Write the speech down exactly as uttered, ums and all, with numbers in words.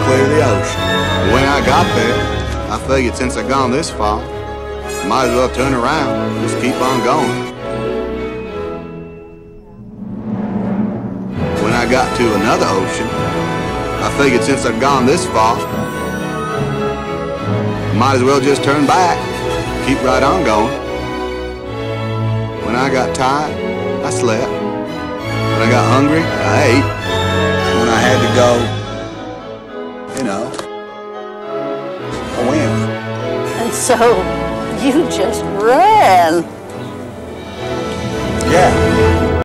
clear the ocean. When I got there, I figured since I'd gone this far, I might as well turn around and just keep on going. When I got to another ocean, I figured since I'd gone this far, I might as well just turn back, keep right on going. When I got tired, I slept. When I got hungry, I ate. When I had to go, you know, I went. And so you just ran. Yeah.